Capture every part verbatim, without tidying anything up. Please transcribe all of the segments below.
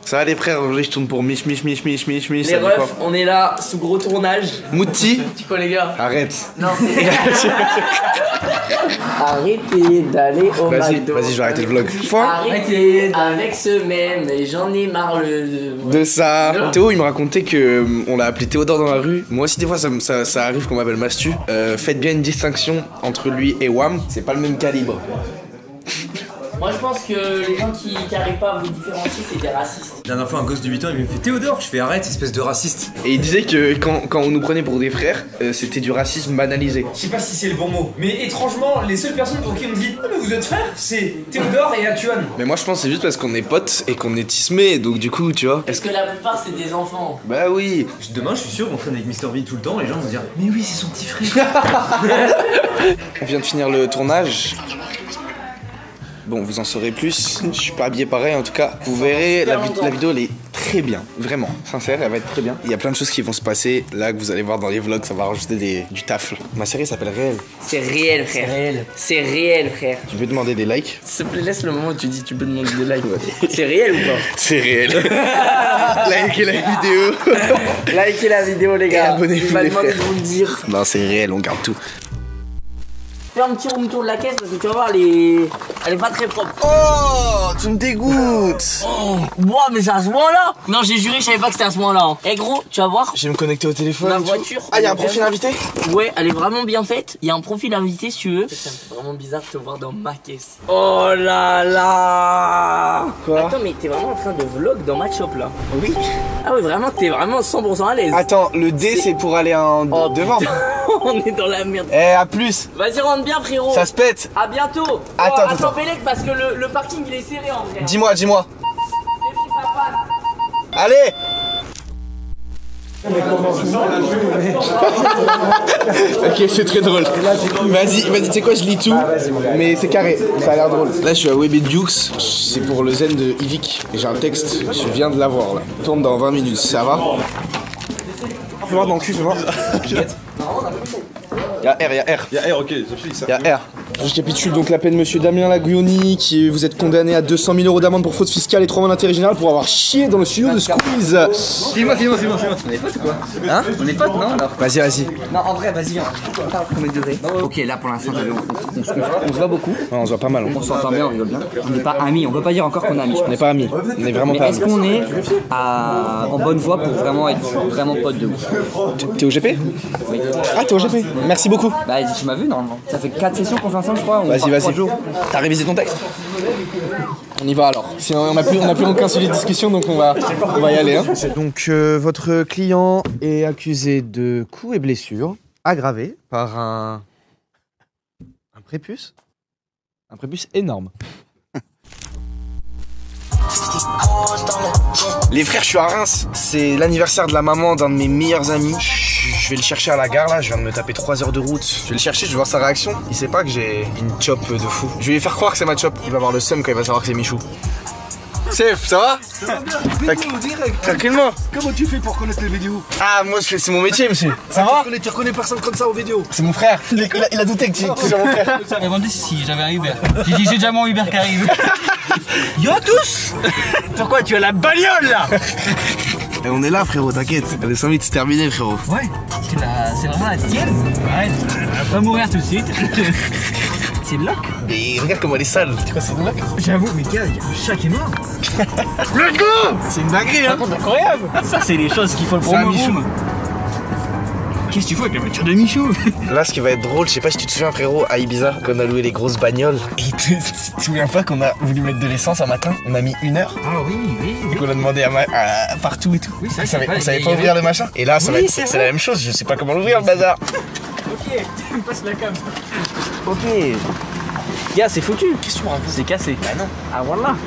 Ça va les frères, aujourd'hui je tourne pour Mich Mich Mich Mich Mich Mich. Les refs, on est là sous gros tournage. Mouti. Tu quoi les gars? Arrête. Non c'est... Arrêtez d'aller au Vas-y, McDo. vas-y, je vais arrêter le vlog. Arrêtez avec ce même, et j'en ai marre le... De ça. Théo il me racontait que euh, on l'a appelé Théodore dans la rue. Moi aussi des fois ça, ça, ça arrive qu'on m'appelle Mastu. Euh, faites bien une distinction entre lui et Wam. C'est pas le même calibre. Moi je pense que les gens qui n'arrivent pas à vous différencier c'est des racistes. La dernière fois un gosse de huit ans il me fait Théodore, je fais arrête espèce de raciste. Et il disait que quand, quand on nous prenait pour des frères, euh, c'était du racisme banalisé. Je sais pas si c'est le bon mot, mais étrangement les seules personnes pour qui on me dit ah mais vous êtes frères c'est Théodore et Actuan. Mais moi je pense que c'est juste parce qu'on est potes et qu'on est tismés, donc du coup tu vois. Parce que la plupart c'est des enfants. Bah oui. Demain je suis sûr qu'on traîne avec Mister V tout le temps, les gens vont dire mais oui c'est son petit frère. On vient de finir le tournage. Bon, vous en saurez plus. Je suis pas habillé pareil en tout cas. Vous verrez, la, vi la vidéo elle est très bien. Vraiment, sincère, elle va être très bien. Il y a plein de choses qui vont se passer là que vous allez voir dans les vlogs. Ça va rajouter des, du taf. Ma série s'appelle Réel. C'est réel frère. C'est réel. C'est réel frère. Tu veux demander des likes? S'il te plaît, laisse le moment où tu dis tu peux demander des likes. C'est réel ou pas? C'est réel. Likez la vidéo. Likez la vidéo les gars. Abonnez-vous les frères. De vous le dire. Non, c'est réel, on garde tout. Fais un petit room tour de la caisse parce que tu vas voir, elle est, elle est pas très propre. Oh, tu me dégoûtes. Oh, wow, mais c'est à ce moment-là. Non, j'ai juré, je savais pas que c'était à ce moment-là. Hein. Eh gros, tu vas voir. Je vais me connecter au téléphone. La voiture. Ah, il y a un profil invité? Ouais, elle est vraiment bien faite. Il y a un profil invité si tu veux. Ça me fait vraiment bizarre de te voir dans ma caisse. Oh là là. Quoi? Attends, mais t'es vraiment en train de vlog dans ma shop là? Oui. Ah oui, vraiment, t'es vraiment cent pour cent à l'aise. Attends, le D c'est pour aller en Oh, devant. On est dans la merde. Eh, à plus. Vas-y, rentre bien frérot. Ça se pète. À bientôt. Attends, oh, attends, attends, attends. Pélec, parce que le, le parking il est serré en vrai. Dis-moi, dis-moi. C'est bon, ça passe. Allez. Ok, c'est très drôle. Vas-y, vas-y, tu sais quoi, je lis tout, mais c'est carré, ça a l'air drôle. Là, je suis à Webby Dukes, c'est pour le zen de Yvick. Et j'ai un texte, je viens de l'avoir là. Tourne dans vingt minutes, ça va? Fais voir dans le cul, fais voir. Y'a R, y'a R. Y'a R, ok, j'applique ça. Y'a R. Je récapitule donc la peine monsieur Damien Laguioni, qui vous êtes condamné à deux cent mille euros d'amende pour faute fiscale et trois mois d'intérêt général pour avoir chié dans le studio de Squeeze. Dis-moi, dis-moi, dis-moi, dis-moi. On est potes ou quoi? Hein? On est potes, non alors? Vas-y, vas-y. Non, en vrai, vas-y, viens. On parle premier degré. Ok, là pour l'instant, on, on, on, on se voit beaucoup. Non, on se voit pas mal. On s'entend bien, on rigole bien. On n'est pas amis, on peut pas dire encore qu'on est amis. On n'est pas amis. On est vraiment Mais pas est-ce amis. qu'on est à, en bonne voie pour vraiment être vraiment potes de ouf? T'es au G P? Oui. Ah, t'es au G P. Merci beaucoup. Bah, tu m'as vu normalement. Ça fait quatre sessions qu'on fait ensemble, je crois. Vas-y, vas-y. T'as révisé ton texte? On y va alors. Sinon, on n'a plus, on a plus aucun sujet de discussion, donc on va, on va y aller. Hein. Donc, euh, votre client est accusé de coups et blessures aggravés par un, un prépuce, un prépuce énorme. Les frères, je suis à Reims. C'est l'anniversaire de la maman d'un de mes meilleurs amis. Je vais le chercher à la gare là, je viens de me taper trois heures de route. Je vais le chercher, je vais voir sa réaction. Il sait pas que j'ai une chop de fou. Je vais lui faire croire que c'est ma chop. Il va avoir le seum quand il va savoir que c'est Michou. Sef, ça va? Ça va bien, direct. Tranquillement. Comment tu fais pour connaître les vidéos? Ah, moi c'est mon métier, monsieur. Ça va? Tu reconnais, tu reconnais personne comme ça aux vidéos? C'est mon frère. Il a, il a douté que tu c'est mon frère. J'ai demandé si j'avais un Uber. J'ai dit j'ai déjà mon Uber qui arrive. Yo tous. Pourquoi tu as la bagnole là? Et on est là, frérot, t'inquiète. Les cinq minutes, c'est terminé, frérot. Ouais, c'est la... c'est vraiment la tienne. Ouais, elle va pas mourir tout de suite. C'est le lock. Et regarde comment elle est sale. Tu crois que c'est une lock? J'avoue, mais gars, il y a un chat qui est mort. Let's go! C'est une dinguerie, hein? C'est incroyable. Ça, c'est les choses qu'il faut le C'est un promo Michou. room. Qu'est-ce que tu fais avec la voiture de Michou? Là, ce qui va être drôle, je sais pas si tu te souviens, frérot, à Ibiza, quand on a loué les grosses bagnoles. Et tu te souviens pas qu'on a voulu mettre de l'essence un matin? On a mis une heure. Ah oui, oui. Et qu'on a demandé à, ma... à partout et tout. Oui, ça, on savait, pas- on savait il y pas avait- ouvrir le machin. Et là, ça Oui, va être, c'est c'est vrai. la même chose. Je sais pas comment l'ouvrir, le bazar. Ok, tu me passes la cam. Ok. Gars, c'est foutu. Qu'est-ce que tu me racontes? C'est cassé. Bah non. Ah voilà.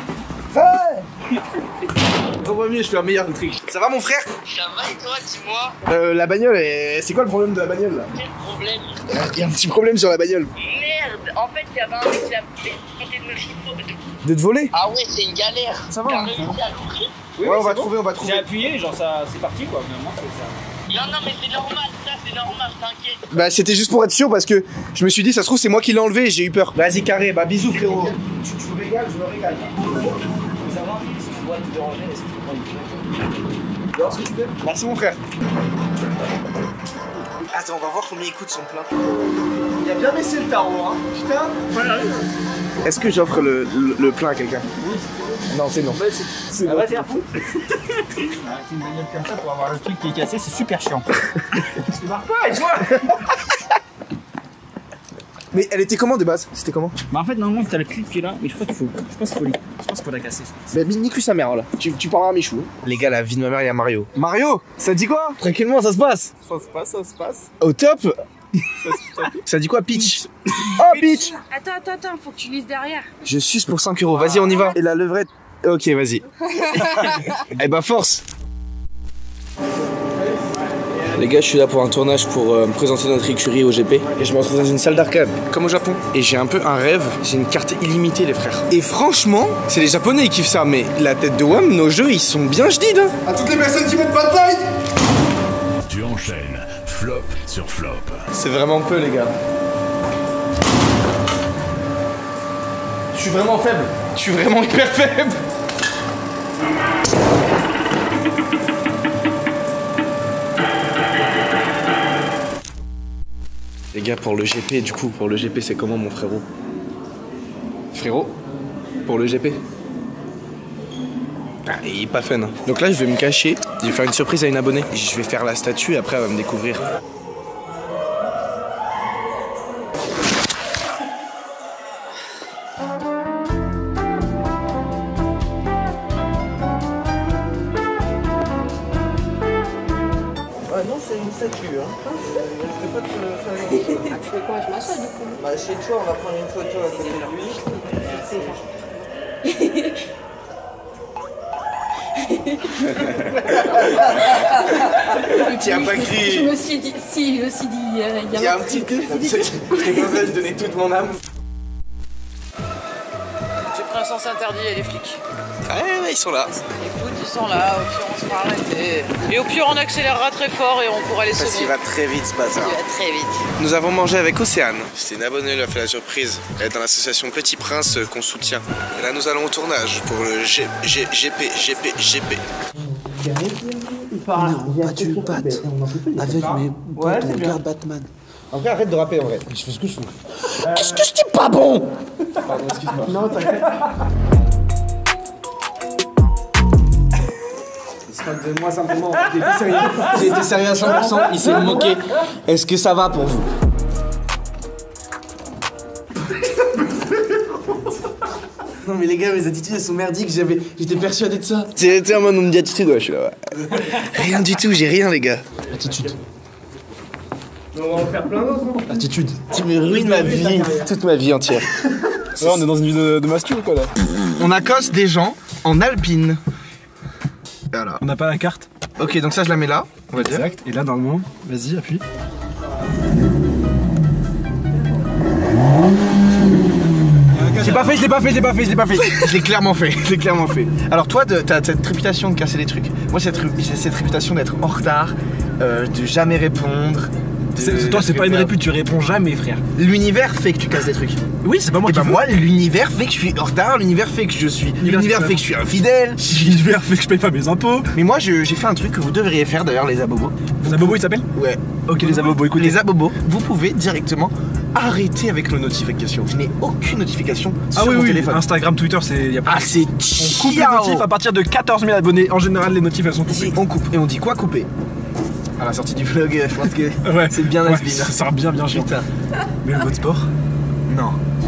On va mieux, je fais un meilleur truc. Ça va, mon frère? Ça va et toi, dis-moi, Euh, la bagnole, est... c'est quoi le problème de la bagnole là? quel problème? Il y a un petit problème sur la bagnole. Merde, en fait, il y avait un mec qui a tenté de me chiffrer. De te voler? Ah ouais, c'est une galère. Ça va, T'as hein, réussi à l'ouvrir? Ouais, on va trouver, on va trouver. J'ai appuyé, genre ça, c'est parti quoi. Finalement, c'est ça. Non, non, mais c'est normal, ça, c'est normal, t'inquiète. Bah, c'était juste pour être sûr parce que je me suis dit, ça se trouve, c'est moi qui l'ai enlevé et j'ai eu peur. Vas-y, carré, bah bisous, frérot. Tu, tu me régales, je me régale. Faut savoir, si on voit te déranger, est-ce que tu peux prendre une Tu vois ce que tu fais? Merci mon frère. Attends, on va voir combien il coûte son plein. Il a bien baissé le tarot, hein. Putain. Est-ce que j'offre le, le, le plein à quelqu'un? Oui. Non, c'est non. C'est ah, vas-y, à foutre. Arrêtez une bagnole comme ça pour avoir le truc qui est cassé, c'est super chiant. Tu marques pas, et toi? Mais elle était comment de base? C'était comment? Bah en fait normalement t'as le clip qui est là, mais je crois qu'il faut. Je pense qu'il faut, je pense qu'il faut la casser. Bah nique lui sa mère là. Tu, tu parleras à Michou. Les gars, la vie de ma mère, il y a Mario. Mario, ça dit quoi? Tranquillement, ça se passe. Ça se passe, ça se passe. Au top. Ça dit quoi, Peach? Oh Peach. Attends, attends, attends, faut que tu lises derrière. Je suce pour cinq euros, vas-y on y va. Et la levrette. Ok, vas-y. Eh bah force. Les gars, je suis là pour un tournage pour euh, présenter notre écurie au G P. Et je me retrouve dans une salle d'arcade, comme au Japon. Et j'ai un peu un rêve, j'ai une carte illimitée les frères. Et franchement, c'est les Japonais qui kiffent ça, mais la tête de W A M, nos jeux, ils sont bien jdides. Hein. À toutes les personnes qui mettent pas de like. Tu enchaînes, flop sur flop. C'est vraiment peu les gars. Je suis vraiment faible. Je suis vraiment hyper faible. Les gars, pour le G P, du coup, pour le G P, c'est comment mon frérot? Frérot? Pour le G P? Ah, il est pas fun. Hein. Donc là, je vais me cacher, je vais faire une surprise à une abonnée. Je vais faire la statue et après, elle va me découvrir. Ah non, c'est une statue. Hein. Je peux pas te faire grand chose. Tu fais quoi? Je m'assois du coup. Bah, chez toi, on va prendre une photo à côté de lui. Tu as pas crié. Je me suis dit, si, je me suis dit, euh, il y a, Il y a un petit peu. J'étais comme ça, je donnais toute mon âme. J'ai pris un sens interdit et les flics. Ah ouais, ouais, ils sont là. Écoute, ils sont là, au pire on se fera arrêter. Et au pire on accélérera très fort et on pourra les sauver. Parce qu'il va très vite ce bazar. Il va très vite. Nous avons mangé avec Océane. C'était une abonnée, elle a fait la surprise. Elle est dans l'association Petit Prince euh, qu'on soutient. Et là nous allons au tournage pour le G, G, GP, GP, GP. On a battu une patte avec mes potes, on regarde Batman. En vrai, arrête de rapper en vrai. Je fais ce que je fais. Est-ce que c'était pas bon? Pardon, excuse-moi. Non, t'inquiète. Il se moque de moi simplement. J'ai été sérieux. J'ai été sérieux à cent pour cent. Il s'est moqué. Est-ce que ça va pour vous? Non mais les gars, mes attitudes elles sont merdiques, j'avais, j'étais persuadé de ça. C'était un mode on me dit attitude, ouais, je suis là, ouais. Rien du tout, j'ai rien les gars. Attitude. On va en faire plein d'autres, non? Attitude. Tu me ruines ma vie, toute ma vie entière. Là, on est dans une vie de, de masque ou quoi là? On accoste des gens en alpine. Voilà. On n'a pas la carte. Ok, donc ça je la mets là, on va dire. Exact. Et là, normalement, vas-y, appuie. Je l'ai pas fait, je l'ai pas fait, je l'ai pas fait, je l'ai pas fait. Je l'ai clairement fait, je l'ai clairement fait. Alors toi, t'as cette réputation de casser des trucs. Moi, j'ai cette, cette réputation d'être en retard, euh, de jamais répondre. De... Toi, c'est pas une répute, tu réponds jamais, frère. L'univers fait que tu casses des trucs. Oui, c'est pas moi et qui bah veux. moi, l'univers fait que je suis en retard, l'univers fait que je suis. L'univers fait que je suis infidèle. L'univers fait que je paye pas mes impôts. Mais moi, j'ai fait un truc que vous devriez faire d'ailleurs, les abobos. Les abobos, ils s'appellent? Ouais. Ok, les abobos, écoutez. Les abobos, vous pouvez directement arrêter avec nos notifications. Je n'ai aucune notification sur ah oui, mon oui, téléphone. Instagram, Twitter, c'est. Y a pas ah, c'est on coupe les notifs à partir de quatorze mille abonnés. En général, les notifs, elles sont coupées. On coupe. Et on dit quoi couper? À la sortie du vlog, je pense que ouais. c'est bien ouais, has-been. Ça sert bien, bien chiant. Mais le mode sport? Non.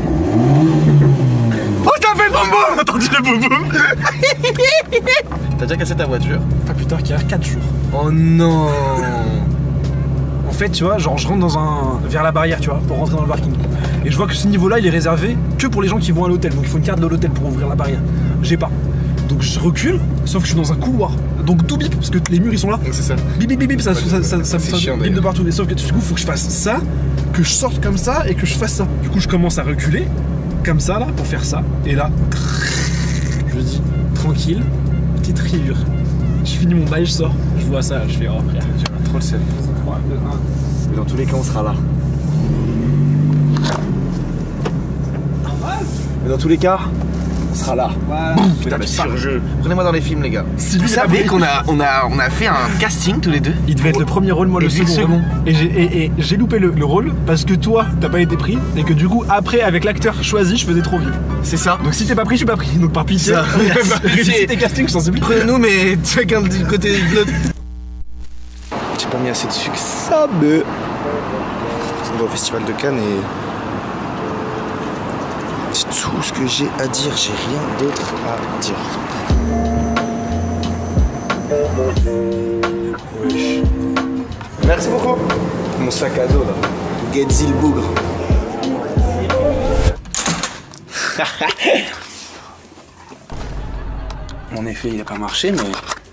Oh, t'as fait le boum boum! T'as entendu le boum boum? T'as déjà cassé ta voiture? Ah putain, qu'il y a quatre jours. Oh non! En fait, tu vois, genre je rentre dans un... vers la barrière, tu vois, pour rentrer dans le parking. Et je vois que ce niveau-là, il est réservé que pour les gens qui vont à l'hôtel. Donc il faut une carte de l'hôtel pour ouvrir la barrière. J'ai pas. Donc je recule, sauf que je suis dans un couloir. Donc tout bip, parce que les murs ils sont là. C'est ça. Bip bip bip bip, ça, ouais, ça, ça, ça, ça chiant, bip de partout. Et sauf que du coup, faut que je fasse ça, que je sorte comme ça et que je fasse ça. Du coup, je commence à reculer, comme ça là, pour faire ça. Et là, je dis tranquille, petite rayure. Je finis mon bail, je sors, je vois ça, je fais oh frère, j'ai trop le seum. Mais dans tous les cas, on sera là. Mais dans tous les cas, on sera là. Voilà. Putain, le surjeu. Prenez-moi dans les films, les gars. Si Vous lui, il a savez pris- qu'on a, on a, on a fait un casting tous les deux. Il devait être le premier rôle, moi Et le lui, le second. second. Et j'ai et- et j'ai loupé le, le rôle parce que toi, t'as pas été pris et que du coup, après, avec l'acteur choisi, je faisais trop vieux. C'est ça. Donc si t'es pas pris, je suis pas pris. Donc par pitié, Ça. réussis tes castings, je t'en supplie. Prenez-nous, mais chacun du côté de l'autre. J'ai pas mis assez de sucre, ça me. On va au festival de Cannes et. C'est tout ce que j'ai à dire, j'ai rien d'autre à dire. Wesh. Merci beaucoup. Mon sac à dos là. Getzil Bougre. En effet, il a pas marché, mais.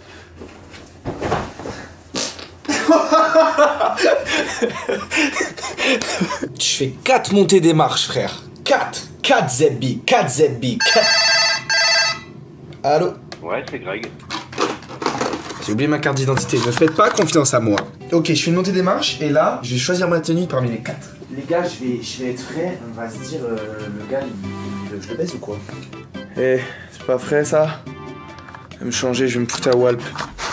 Je fais quatre montées des marches, frère. quatre. quatre Z B. quatre Z B. quatre. Allô? Ouais, c'est Greg. J'ai oublié ma carte d'identité. Ne faites pas confiance à moi. Ok, je fais une montée des marches et là, je vais choisir ma tenue parmi les quatre. Les gars, je vais, je vais être frais. On va se dire, euh, le gars, il, il- je le baise ou quoi? Eh, c'est pas frais ça? Je vais me changer, je vais me foutre à Walp.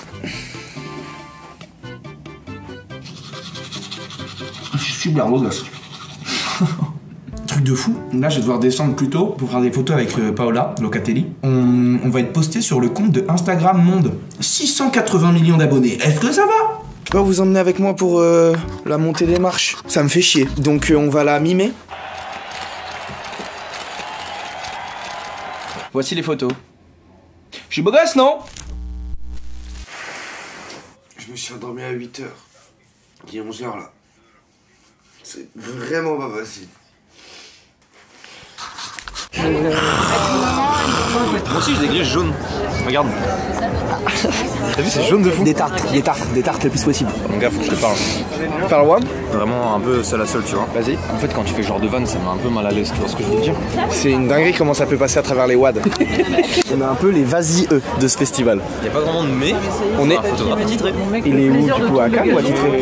Je suis super beau gosse. Truc de fou, là je vais devoir descendre plus tôt pour faire des photos avec euh, Paola Locatelli. On, on va être posté sur le compte de Instagram Monde. six cent quatre-vingts millions d'abonnés, est-ce que ça va? Je peux vous emmener avec moi pour euh, la montée des marches. Ça me fait chier, donc euh, on va la mimer. Voici les photos. Je suis beau gosse, non? Je me suis endormi à huit heures. Il est onze heures là. C'est vraiment pas facile. Moi aussi j'ai des griffes jaunes. Regarde. T'as vu, c'est jaune de fou. Des tartes, des tartes, des tartes le plus possible. Mon gars, faut que je te parle. Parle-moi. Vraiment un peu seul à seul, tu vois. Vas-y. En fait, quand tu fais ce genre de vanne, ça met un peu mal à l'aise, tu vois ce que je veux dire? C'est une dinguerie comment ça peut passer à travers les wads. On a un peu les vas-y-eux de ce festival. Y a pas vraiment de mais. On est. Un photographe titré. Il est où du coup, à Cannes ou à Titré?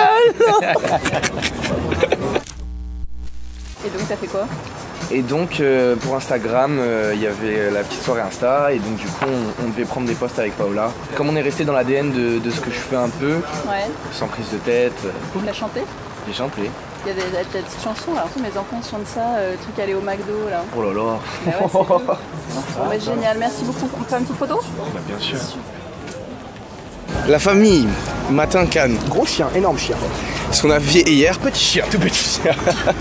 Et donc ça fait quoi? Et donc euh, pour Instagram, il euh, y avait la petite soirée Insta et donc du coup on, on devait prendre des posts avec Paola. Comme on est resté dans l'A D N de, de ce que je fais un peu, Ouais. sans prise de tête, euh, T'as chanté? j'ai chanté. Il y a des, des petites chansons là, mes enfants chantent ça, euh, le truc aller au McDo là. Oh là là. Bah ouais, c'est cool. Bon, bah, génial, merci beaucoup. On fait une petite photo? Bah, bien sûr. La famille, matin Cannes. Gros chien, énorme chien. Ce qu'on a fait hier, petit chien, tout petit chien.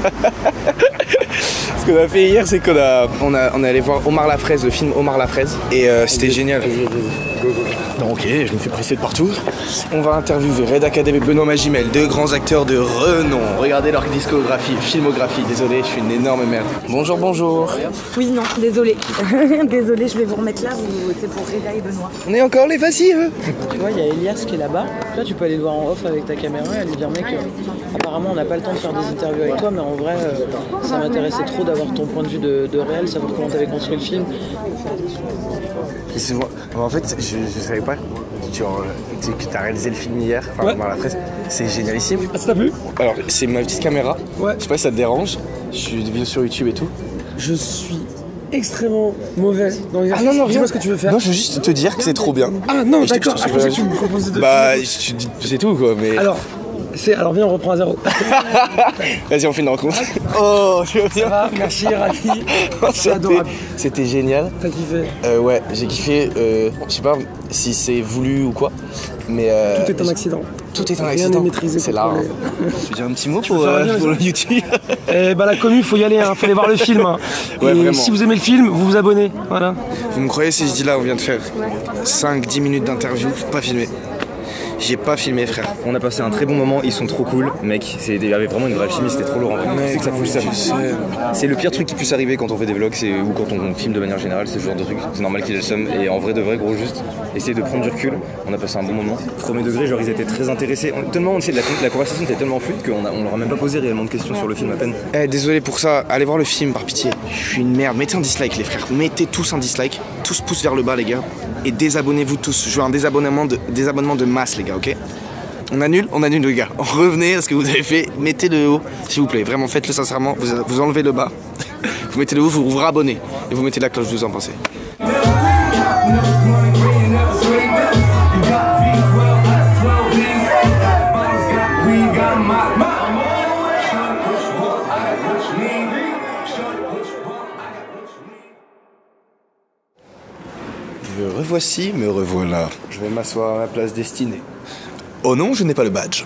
Ce qu'on a fait hier, c'est qu'on a, on a, on est allé voir Omar Lafraise, le film Omar Lafraise, et euh, c'était génial. Donc, ok, je me fais presser de partout. On va interviewer Reda Kadeb et Benoît Magimel, deux grands acteurs de renom. Regardez leur discographie, filmographie. Désolé, je suis une énorme merde. Bonjour, bonjour. Oui, non, désolé. Désolé, je vais vous remettre là, vous- c'est pour Reda et Benoît. On est encore les vacilleux. Tu vois, il y a Elias qui est là-bas. Là, tu peux aller le voir en off avec ta caméra et lui dire, mec, euh, apparemment, on n'a pas le temps de faire des interviews avec toi, mais en vrai, euh, ça m'intéressait trop d'avoir ton point de vue de, de réel, savoir comment tu avais construit le film. Et c'est moi- En fait, je, je savais pas genre, tu sais, que t'as réalisé le film hier, enfin Ouais. Omar Lafraise. C'est génialissime. Ah, ça t'a plu? Alors, c'est ma petite caméra. Ouais. Je sais pas si ça te dérange. Je suis vidéo sur YouTube et tout. Je suis extrêmement mauvais dans les Ah non, non, Dis-moi rien. ce que tu veux faire. Non, je veux juste te dire que c'est trop bien. Ah non, Et je te- d'accord. je Ah, te- je pensais que tu me proposais de Bah, je te dis- c'est tout quoi, mais. Alors, c'est... Alors, viens, on reprend à zéro. Vas-y, on fait une rencontre. Oh, je veux Ça bien. va, merci, ravi. C'est C'était- adorable. C'était génial. T'as kiffé? Euh, ouais, j'ai kiffé. Euh, je sais pas si c'est voulu ou quoi, mais. euh, Tout est un accident. Tout est un Rien accident. n'est maîtrisé, C'est là. contrôlé. Je veux dire un petit mot peux pour, faire euh, un lien, pour le ça YouTube. Eh bah la commu, faut y aller, hein. Faut aller voir le film. Hein. Ouais, Et vraiment. si vous aimez le film, vous vous abonnez. Voilà. Vous me croyez si je dis là, on vient de faire cinq dix minutes d'interview, pas filmé. J'ai pas filmé, frère. On a passé un très bon moment, ils sont trop cool, mec. C'est- Il y avait vraiment une vraie alchimie, c'était trop lourd en vrai. Mec, C'est que ça fout le seum. je sais. C'est le pire truc qui puisse arriver quand on fait des vlogs c'est- ou quand on filme de manière générale, c'est ce genre de truc. C'est normal qu'il ait le seum. Et en vrai de vrai, gros, juste essayer de prendre du recul. On a passé un bon moment. Premier degré, genre ils étaient très intéressés. On- tellement, on sait, la, la conversation était tellement fluide qu'on a- on leur a même pas posé réellement de questions sur le film à peine. Eh, désolé pour ça, allez voir le film par pitié. Je suis une merde, mettez un dislike les frères, mettez tous un dislike, tous pouces vers le bas les gars, et désabonnez-vous tous, je veux un désabonnement de, désabonnement de masse les gars, ok? On annule, on annule les gars, revenez à ce que vous avez fait, mettez le haut, s'il vous plaît, vraiment faites-le sincèrement, vous, vous enlevez le bas, Vous mettez le ouf, vous vous rabonnez et vous mettez la cloche, vous en pensez. Me revoici, me revoilà. Je vais m'asseoir à ma place destinée. Oh non, je n'ai pas le badge.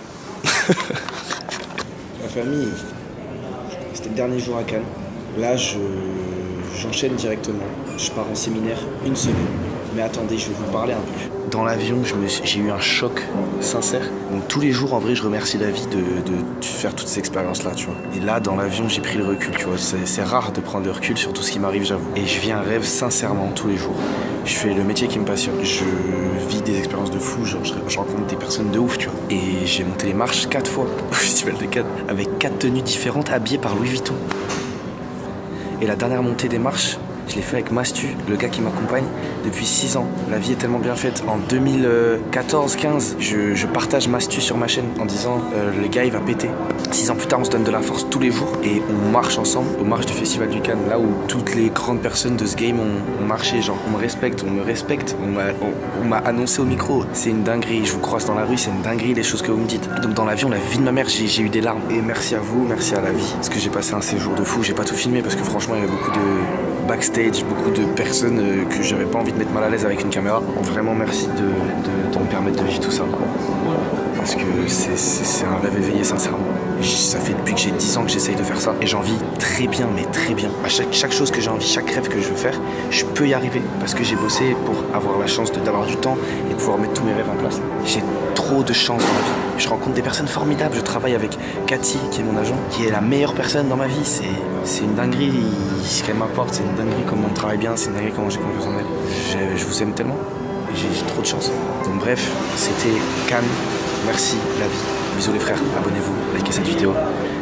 Ma famille, c'était le dernier jour à Cannes. Là, je j'enchaîne directement. Je pars en séminaire une semaine. Mais attendez, je vais vous parler un peu. Dans l'avion, j'ai eu un choc sincère. Donc tous les jours, en vrai, je remercie la vie de, de, de faire toutes ces expériences-là, tu vois. Et là, dans l'avion, j'ai pris le recul, tu vois. C'est rare de prendre le recul sur tout ce qui m'arrive, j'avoue. Et je vis un rêve sincèrement tous les jours. Je fais le métier qui me passionne. Je vis des expériences de fou, genre je, je rencontre des personnes de ouf, tu vois. Et j'ai monté les marches quatre fois au Festival de Cannes, avec quatre tenues différentes habillées par Louis Vuitton. Et la dernière montée des marches, je l'ai fait avec Mastu, le gars qui m'accompagne depuis six ans. La vie est tellement bien faite. En deux mille quatorze quinze, je, je partage Mastu sur ma chaîne en disant euh, le gars il va péter. Six ans plus tard, on se donne de la force tous les jours et on marche ensemble aux marches du Festival du Cannes, là où toutes les grandes personnes de ce game ont, ont marché. Genre, on me respecte, on me respecte. On m'a on, on m'a annoncé au micro. C'est une dinguerie. Je vous croise dans la rue, c'est une dinguerie les choses que vous me dites. Donc dans l'avion, la vie de ma mère, j'ai eu des larmes. Et merci à vous, merci à la vie. Parce que j'ai passé un séjour de fou. J'ai pas tout filmé parce que franchement, il y avait beaucoup de backstage, beaucoup de personnes euh, que j'avais pas envie de mettre mal à l'aise avec une caméra. Vraiment merci de, de, de me permettre de vivre tout ça. Parce que c'est un rêve éveillé sincèrement. Ça fait depuis que j'ai dix ans que j'essaye de faire ça et j'en vis très bien, mais très bien. À chaque, chaque chose que j'ai envie, chaque rêve que je veux faire, je peux y arriver parce que j'ai bossé pour avoir la chance d'avoir du temps et de pouvoir mettre tous mes rêves en place. J'ai trop de chance dans la vie. Je rencontre des personnes formidables. Je travaille avec Cathy, qui est mon agent, qui est la meilleure personne dans ma vie. C'est une dinguerie ce qu'elle m'apporte, c'est une dinguerie comment on travaille bien, c'est une dinguerie comment j'ai confiance en elle. Je vous aime tellement, j'ai trop de chance. Donc bref, c'était Cannes. Merci la vie. Bisous les frères, abonnez-vous, likez cette vidéo.